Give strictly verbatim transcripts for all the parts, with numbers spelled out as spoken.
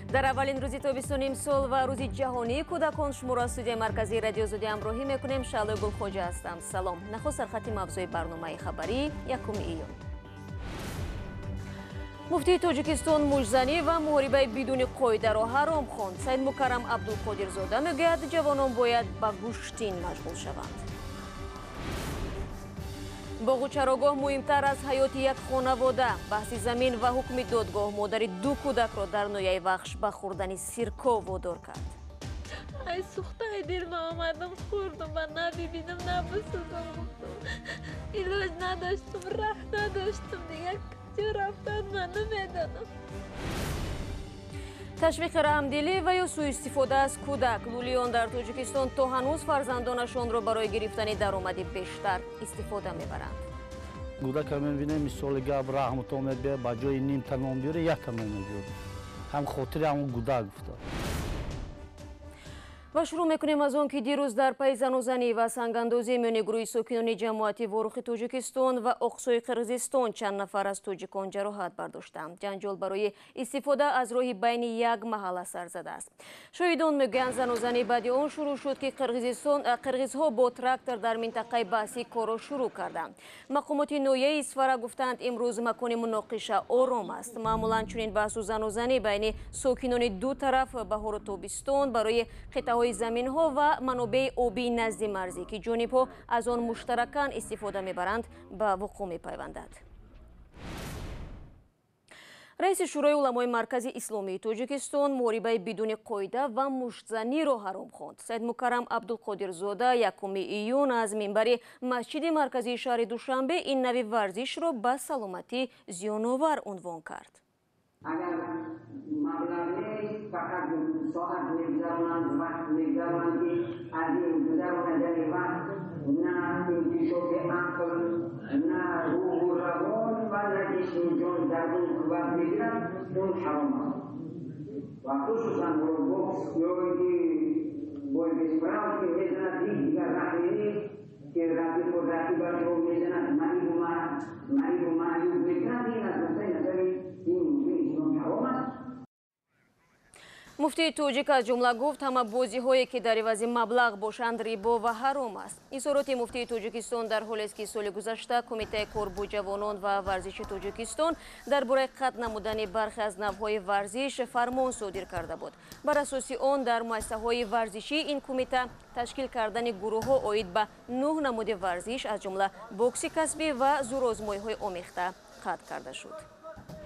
در اولین روزی تابستان امسال و روزی جهانی کودکان شما را استودیوی مرکزی رادیو آزادی همراهی میکنیم. شعله گلخوجه هستم. سلام. نخست سرخط موضوع برنامه خبری یکم ایون. مفتی تاجیکستان مجزنی و محاربه بدون قاعده را حرام خواند. سید مکرم عبدالقادرزاده میگوید جوانان باید به گوشتین مشغول شوند. باغ و چراگاه مهمتر از حیات یک خانواده. بحث زمین و حکم دادگاه مادر دو کودک را در نویای وخش به خوردن سیرکا وادار کرد. ای سوخته دل ما آمدم خوردم و نه ببینم نه بسوزم گفتم علاج نداشتم راه نداشتم دیگه کجا رفتن من نمیدانم. تشویق رحمدلی و یا سوء استفاده از کودک. لولیان در تاجیکستان تا هنوز فرزندانشان را برای گرفتن درآمد بیشتر استفاده میبرند. کودک میبینه مثال گاب رحم تو میبینه با جای نیم تمام بیاره یک تمام بیاره. هم خاطر همون کودک گفته. و شروع میکنیم از آن که دیروز در پی زن و زنی و سنگاندازی میان گروه ساکنان جماعتی واروخ تاجیکستان و اقصای قرقیزستان چند نفر از تاجیکان جراحت برداشتند. جنجال برای استفاده از راه بین یک محله سر زده است. شاهدان میگویند زن و زنی بعد آن شروع شد که قرقیزستان قرقیزها با تراکتور در منطقه بحثی کار شروع کردند. مقامات نویه اسفره گفتند امروز مکان مناقشه آرام است. معمولا چنین بحث و زن و زنی بین ساکنان دو طرف بهار و تابستان برای قطعه زمین ها و منابع آبی نزد مرزی که جانب ها از آن مشترکاً استفاده میبرند به وقوع میپیوندد. رئیس شورای علمای مرکزی اسلامی تاجیکستان محاربه بدون قاعده و مشتزنی را حرام خواند. سید مکرم عبدالقادرزاده یکم ایون از منبر مسجد مرکزی شهر دوشنبه این نوع ورزش را به سلامتی زیان‌آور عنوان کرد. اگر مبلغ نیست فقط ساعت میگذرونند وقت میگذرونند که از این گذراندن وقت نه انتشاب عقل نه روح و روان و نه جسم جان در اون قوت میگیرند اون حرام است و خصوصا بوکس یا اینکه بای بسپرام که میزند دیگر رحمی نیست که رقیب و رقیبش رو میزند معیب و معیوب میکند این از نظر نظری مفتی توجیک از جمله گفت همه بازی هایی که در عوض مبلغ باشند ریبا و حرام است. اظهارات مفتی تاجیکستان در حالی است که سال گذشته کمیته کار با جوانان و ورزش تاجیکستان درباره قطع نمودن برخی از نوعهای ورزش فرمان صادر کرده بود. بر اساس آن در مؤسسه‌های ورزشی این کمیته تشکیل کردن گروه ها عاید به نه نمود ورزش از جمله بوکس کسبی و زورآزمایی‌های آمیخته قطع کرده شد.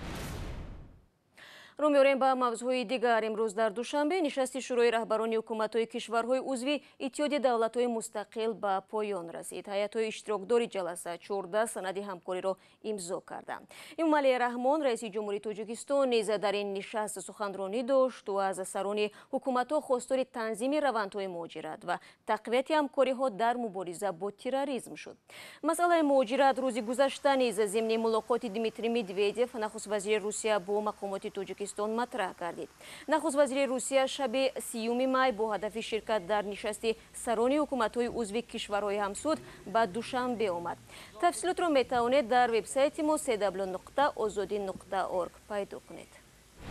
رو می‌آوریم به موضوع دیگر. امروز در دوشنبه نشست شورای رهبران حکومت‌های کشورهای عضو اتحادیه دولت‌های مستقل به پایان رسید. هیئت‌های اشتراکدار جلسه چهارده سند همکاری را امضا کردند. امامعلی رحمان رئیس جمهوری تاجیکستان نیز در این نشست سخنرانی داشت و از سران حکومت‌ها خواستار تنظیم روندهای مهاجرت و تقویت همکاری‌ها در مبارزه با تروریسم شد. مسئله مهاجرت روز گذشته نیز ضمن ملاقات دیمیتری مدودیف نخست وزیر روسیه با مقامات تاجیکستان مطرح کردید. نخست وزیر روسیه شب سیوم می با هدف شرکت در نشست سران حکومت‌های عضو کشورهای همسود به دوشنبه آمد. تفصیلات را میتوانید در وبسایت ما سی دبلیو نقطه آزادی نقطه اورگ پیدا کنید.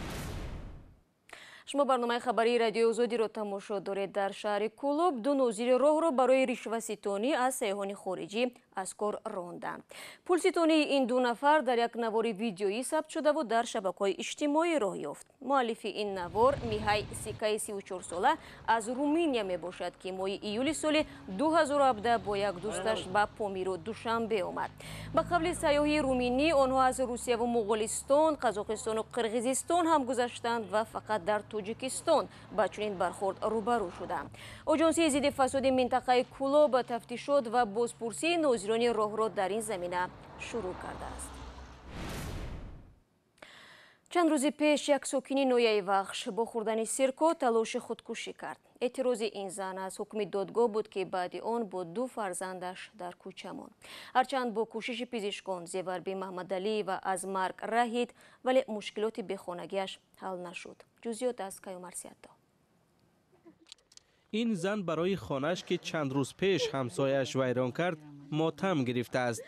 شما برنامه خبری رادیو آزادی را تماشا دارید. در شهر کولوب دو ناظر راه را برای رشوه‌ستانی از سیاحان خارجی از کار راندند. پولستانی این دو نفر در یک نوار ویدیویی ثبت شده و در شبکه‌های اجتماعی راه یافت. مؤلف این نوار میهای سیکای سی و چهار ساله از رومانیا می باشد که ماه ایول سال دو هزار و هفده با یک دوستش به پامیر و دوشنبه آمد. به قبل سیاحی رومانی آنها از روسیه و مغولستان، قزاقستان و قرقیزستان هم گذشتند و فقط در تاجیکستان با چنین برخورد روبرو شدند. آژانس ضد فساد منطقه کولوب تفتیشات و بازپرسی ناظران راه را در این زمینه شروع کرده است. چند روز پیش یک ساکن نویای وخش با خوردن سیرکا تلاش خودکشی کرد. اعتراض این زن از حکم دادگاه بود که بعد آن با دو فرزندش در کوچه ماند. هرچند با کوشش پزشکان زیور به محمد علی و از مرگ رهید ولی مشکلات به خانگیش حل نشد. جزئیات از کیومرث سیادا. این زن برای خانه‌اش که چند روز پیش همسایه‌اش ویران کرد ماتم گرفته است.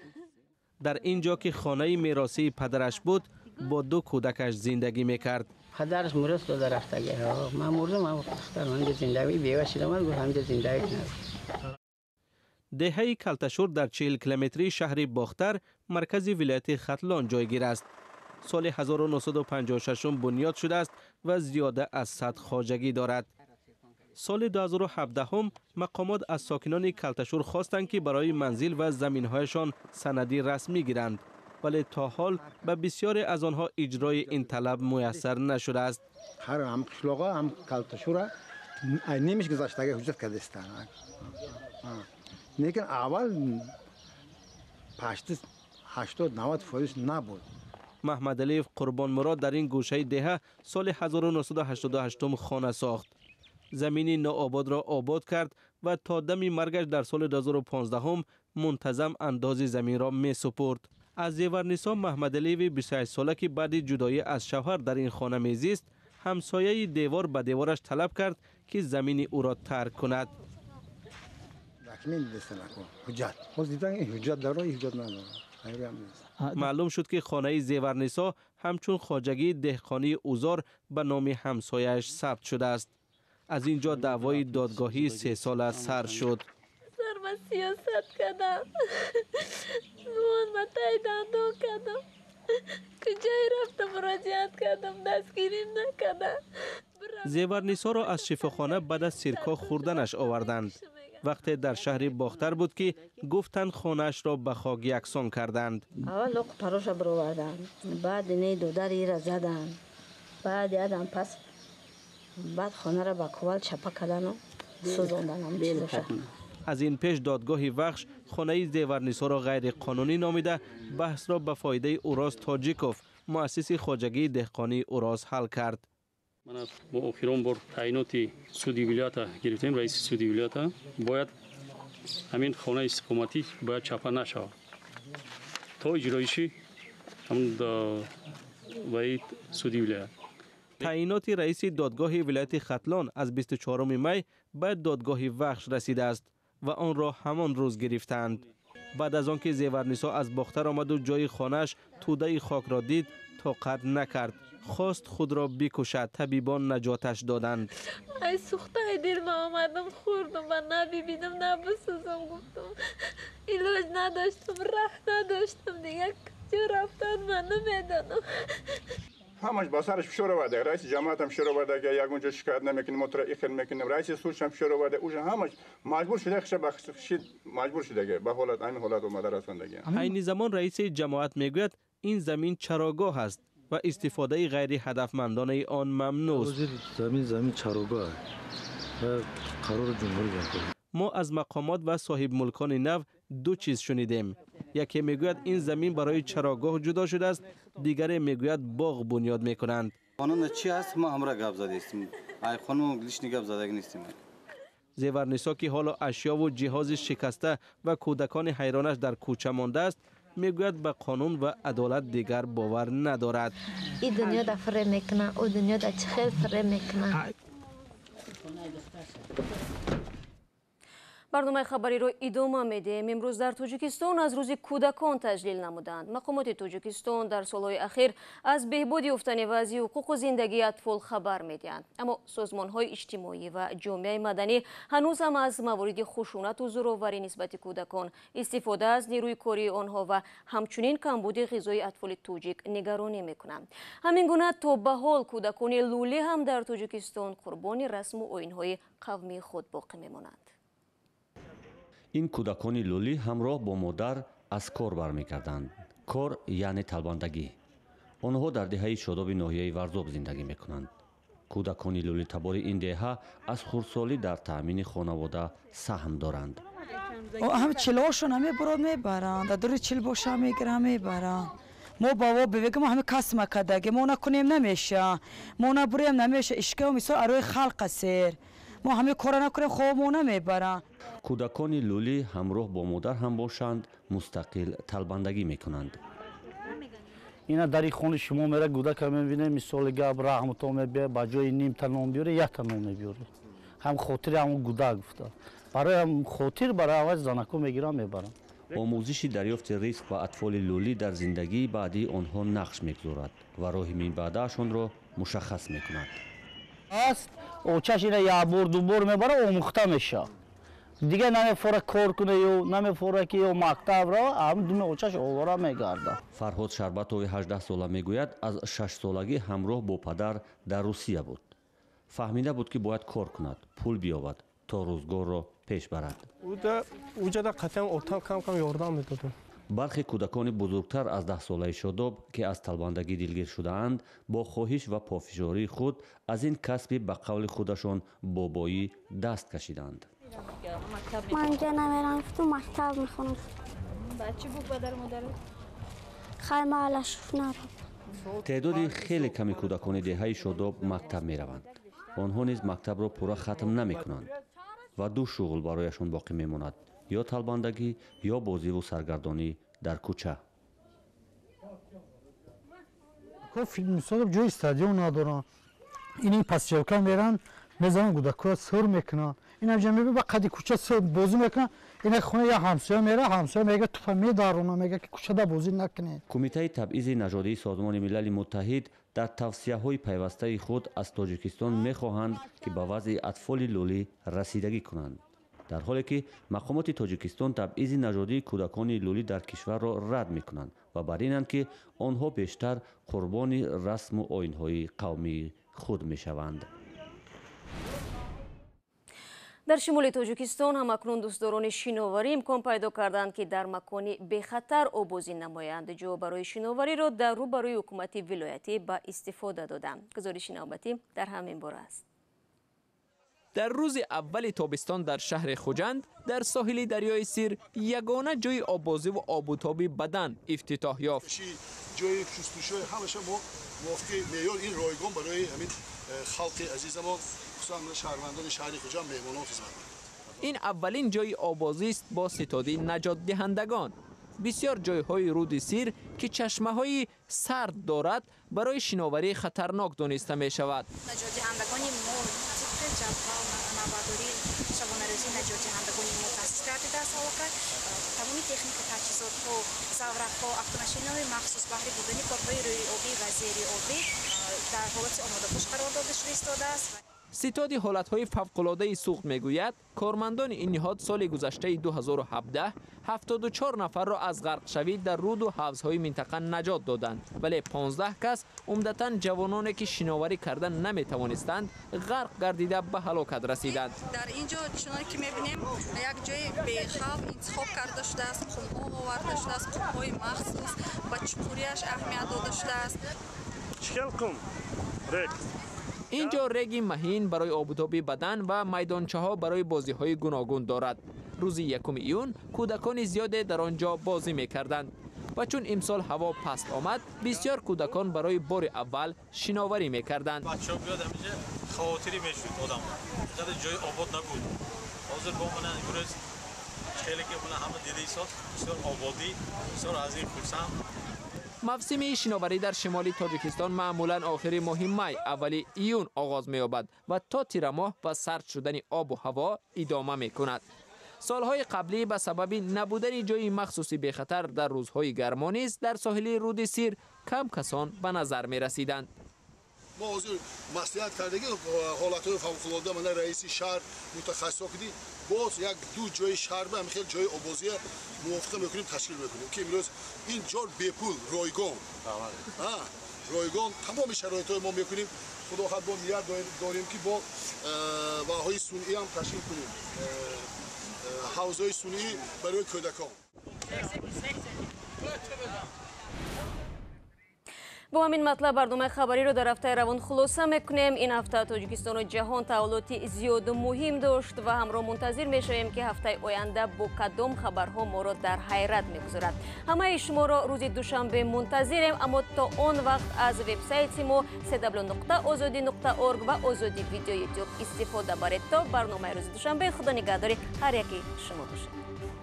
در اینجا که خانه میراثی پدرش بود با دو کودکش زندگی میکرد. پدرش مرس داده رفته گه من مردم من دختر من زندگی بیوه شدم من گفت همینجا زندگی کنم. دهه کلتشور در چهل کیلومتری شهر باختر مرکز ولایت ختلان جایگیر است. سال هزار و نهصد و پنجاه و شش بنیاد شده است و زیاده از صد خواجگی دارد. سال دو هزار و هفده هم مقامات از ساکنان کلتشور خواستند که برای منزل و زمین‌هایشان سندی رسمی گیرند، ولی تا حال به بسیاری از آنها اجرای این طلب میسر نشده است. هر هم قشلاقا هم کلتشور نمیشه گذاشته حجت کرده است. لیکن اول هشتاد نود فایز نبود. محمد علی قربان مراد در این گوشه دهه سال هزار و نهصد و هشتاد و هشت خانه ساخت. زمینی ناآباد را آباد کرد و تا دم مرگش در سال دو هزار و پانزده هم منتظم انداز زمین را می سپرد. از زیورنسا محمد علی بیست و هشت ساله که بعد جدایی از شوهر در این خانه میزیست، همسایه دیوار به دیوارش طلب کرد که زمین او را ترک کند. حجت خود دیدن این حجت داره حجت نداره. معلوم شد که خانه زیورنسا همچون خواجگی دهقانی اوزار به نام همسایه‌اش ثبت شده است. از اینجا دعوای دادگاهی سه ساله سر شد. سر من سیاست کردم، زمان من تاییداندو کردم، کجای رفتم مراجعت کردم دستگیریم نکردم. زیورنسا را از شفاخانه بعد از سرکا خوردنش آوردند. وقتی در شهر باختر بود که گفتند خانه‌اش را به خاک یکسان کردند. اول لوق پروش برآوردند، بعد نه دودری را زدند، بعد یادم پس بعد خانه را با کوال چپا کردن و سوزاندن. از این پیش دادگاه وخش خانه زیورنسا را غیر قانونی نامیده بحث را به فایده اوراس تاجیکوف مؤسس خواجگی دهقانی اوراس حل کرد. من با آخرین بار تعیینات سودی ولایت گرفتیم، رئیس سودی ولایت باید همین خانه استقامتی باید چپا نشود تا اجرایشی همون باید سودی ولایت. تعیینات رئیس دادگاه ولایت ختلان از بیست و چهارم می به دادگاه وخش رسیده است و آن را همان روز گرفتند. بعد از آنکه زیورنسا از باختر آمد و جای خانه‌اش توده خاک را دید طاقت نکرد، خواست خود را بکشد. طبیبان نجاتش دادند. ای سوخته دل من آمدم خوردم و نه ببینم نه بسوزم، گفتم علاج نداشتم راه نداشتم دیگه، کجا رفتن من نمیدانم. همش با سرش فشار آورده، رئیس جماعت هم فشار آورده که یک اونجا شکایت نمیکنیم مترقی میکنیم، رئیس سوش هم فشار آورده، اوش همش مجبور شده خش بخشید مجبور شده که به حالت همین حالت اومده رسوندگی. عین زمان رئیس جماعت میگوید این زمین چراگاه است و استفاده غیر هدفمندانه آن ممنوع است. زمین زمین چراگاه است. قرار جمهوری است. ما از مقامات و صاحب ملکان نو دو چیز شنیدیم. یکی میگوید این زمین برای چراگاه جدا شده است، دیگری میگوید باغ بنیاد میکنند. قانون چی است ما همراه گپ زده استیم. ای خانم گلیش نگپ زده نیستیم. زیورنسا که حالا اشیا و جهاز شکسته و کودکان حیرانش در کوچه مانده است، میگوید به قانون و عدالت دیگر باور ندارد. این دنیا در فره میکنه، او دنیا در چخیل فره میکنه. برنامه خبری رو ادامه میدیم. امروز در تاجیکستان از روز کودکان تجلیل نمودند. مقامات تاجیکستان در سالهای اخیر از بهبود یافتن وضع حقوق و زندگی اطفال خبر میدهند، اما سازمان‌های اجتماعی و جامعه مدنی هنوز هم از موارد خشونت و زورآوری نسبت کودکان، استفاده از نیروی کاری آنها و همچنین کمبود غذای اطفال تاجیک نگرانی میکنند. همین گونه تا به حال کودکان لولی هم در تاجیکستان قربان رسم و آیین‌های قومی خود باقی میمانند. این کودکان لولی همراه با مادر از کار برمیگردند. کار یعنی طلبندگی. آنها در دهه شاداب ناحیه ورزاب زندگی میکنند. کودکان لولی تبار این دهه از خردسالی در تأمین خانواده سهم دارند. هم چلاشون همه براد میبرند، دور چل باشه میگیرن میبرند. ما بابا بگم همه کس مکدگه ما نکنیم نمیشه، ما نبریم نمیشه، اشکه و مثال اروی خلق سیر. ما همه کار نکنیم خواب ما نمیبرن. کودکان لولی همراه با مادر هم باشند مستقل طلبندگی میکنند. اینا در خونه شما میره کودک میبینه مثال گاب رحمت میبه با جای نیم تنم بیاره یک تنم میبره. هم خاطر هم کودک گفته. برای هم خاطر برای آواز زنکو میگیرن میبرن. آموزش دریافت ریسک و اطفال لولی در زندگی بعدی آنها نقش میگذارد و راه من بعدشان را мушаххас мекунад. аст очаш ина як бор ду бор мебара омӯхта меша дига намефора кор куна ё намефора ки ё мактабро ам думе очаш овора мегарда. Фарҳод Шарбатови ҳаждаҳ сола мегӯяд аз шашсолагӣ ҳамроҳ бо падар дар Русия буд. Фаҳмида буд ки бояд кор кунад, пул биёбад то рӯзгорро пеш барад. уҷада қатъан отам кам кам ёрдам медодам. бархе кӯдакони бузургтар аз даҳсолаи Шодоб ки аз талбандагӣ дилгир шудаанд бо хоҳиш ва пофишории худ аз ин касби ба қавли худашон бобоӣ даст кашиданд. من اینجا نمیرم تو مکتب میخونم بچه بود پدر مادر خیلی معلش نرم تعدادی خیلی کمی کودکان دهه شاداب مکتب میروند. آنها نیز مکتب را پورا ختم نمیکنند و دو شغل برایشان باقی میماند، یا طلبندگی یا بازی و سرگردانی در کوچه. فیلم میسازم جای استادیوم ندارن. اینی پس چوکان میرن میزنن کودکان سر میکنن. اینا جمعی با قدی کوچه سر بازی میکنن. اینا خونه یا همسایه میره، همسایه میگه تو میدارونه، میگه که کوچه دا بازی نکنه. کمیته تبعیض نژادی سازمان ملل متحد در توصیه‌های پیوسته خود از تاجیکستان می‌خواهند که به وضع اطفال لولی رسیدگی کنند. در حالی که مقامات تاجیکستان تبعیض نژادی کودکان لولی در کشور را رد می‌کنند و بر اینند که آنها بیشتر قربان رسم و آیین‌های قومی خود می‌شوند. در شمال تاجیکستان هم اکنون دوستداران شناوری امکان پیدا کردند که در مکانی بخطر آبازی نمایند. جا برای شناوری را در روبروی حکومت ولایتی به استفاده دادند. گزارش نوبتی در همین باره است. در روز اول تابستان در شهر خوجند در ساحل دریای سیر یگانه جای آبازی و آب و تاب بدن افتتاح یافت. جای شستشوی همش ما موافق معیار این رایگان برای همین خلق عزیزمون خصوصا شهروندان شهر خوجند مهمانان خدمت. این اولین جای آبازی است با ستاد نجات دهندگان. بسیار جایهای رود سیر که چشمه های سرد دارد برای شناوری خطرناک دانسته می شود. نجات دهندگان ما طبق جبهه و نواداری شبانه‌روزی نجات دهندگان ما تأسیس کرده در سال‌ها تمام تکنیک تجهیزات ها، زورق ها، افغان‌های مخصوص بهره بردن کارهای روی آبی و زیر آبی در حالت آماده باش قرار داده شده ایستاده است. ستاد حالتهای فوق‌العاده سوخت میگوید کارمندان این نهاد سال گذشته دو هزار و هفده هفتاد و چهار نفر را از غرق شوی در رود و حوضهای منطقه نجات دادند، ولی پانزده کس عمدتاً جوانانی که شناوری کردن نمیتوانستند غرق گردیده به هلاکت رسیدند. در اینجا چنانکه که میبینیم یک جای بی‌خوف انتخاب کرده شده است، خم‌ها آورده شده است، خم‌های مخصوص با چکوریش اهمیت داده شده است. چکل کن رک اینجا رگی مهین برای آبوتابی بدن و میدانچه ها برای بازی های گوناگون دارد. روز یکم ایون کودکان زیاده در آنجا بازی می کردند و چون امسال هوا پست آمد بسیار کودکان برای بار اول شناوری می کردند. بچه‌ها بیاد همینجا خاطری میشد آدم. اینجا جای آباد نبود. حاضر با من امروز خیلی که من همه دیده ایستاد بسیار آبادی بسیار از این خرسم. موسم شناوری در شمال تاجیکستان معمولاً آخر ماه می اولی ایون آغاز می‌یابد و تا تیر ماه و سرد شدن آب و هوا ادامه می‌کند. سالهای قبلی به سبب نبودن جای مخصوصی به خطر در روزهای گرما نیز در ساحل رود سیر کم کسان به نظر می‌رسیدند. ما حاضر مصلحت کردگی حالت‌های فوق‌العاده من رئیس شهر متخصص کردی باز یک دو جای شهر به خیلی جای آبازی موافقه میکنیم تشکیل بکنیم که امروز این جا بپول رایگان رایگان تمام شرایط‌های ما میکنیم. خدا خواهد با نیت داریم که با واحدهای صنعی هم تشکیل کنیم، حوض‌های صنعی برای کودکان. با همین مطلب برنامه خبری رو در هفته روان خلاصه میکنیم. این هفته تاجیکستان و جهان تحولاتی زیاد و مهم داشت و همراه منتظر میشویم که هفته آینده با کدام خبرها ما را در حیرت میگذارد. همه شما را روز دوشنبه منتظریم، اما تا آن وقت از وبسایت ما سی دبلیو نقطه آزادی نقطه اورگ و آزادی ویدیو یوتیوب استفاده برید تا برنامه روز دوشنبه. خدا نگهدار هر یکی شما باشید.